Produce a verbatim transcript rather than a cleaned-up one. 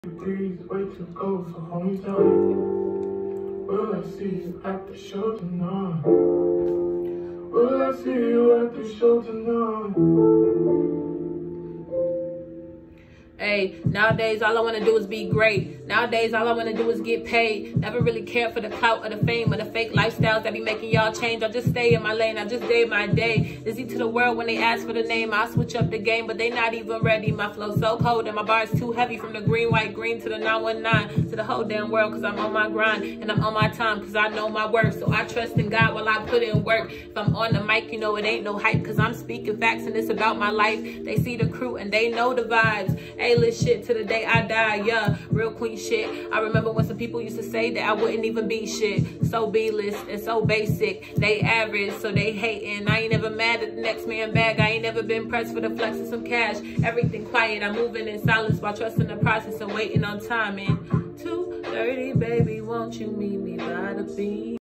Please wait to go, so hold me tight. Will I see you at the show tonight? Will I see you at the show tonight? Hey, nowadays all I want to do is be great. Nowadays all I want to do is get paid. Never really care for the clout or the fame or the fake lifestyles that be making y'all change. I just stay in my lane. I just day my day. Busy to the world when they ask for the name. I switch up the game, but they not even ready. My flow so cold and my bars too heavy. From the green, white, green to the nine one nine to the whole damn world, cause I'm on my grind and I'm on my time cause I know my worth. So I trust in God while I put in work. If I'm on the mic, you know it ain't no hype cause I'm speaking facts and it's about my life. They see the crew and they know the vibes. A-list shit to the day I die, yeah, real queen shit. I remember when some people used to say that I wouldn't even be shit. So B-list and so basic. They average, so they hating. I ain't never mad at the next man bag. I ain't never been pressed for the flex of some cash. Everything quiet, I'm moving in silence while trusting the process and waiting on timing. two thirty, baby, won't you meet me by the beach?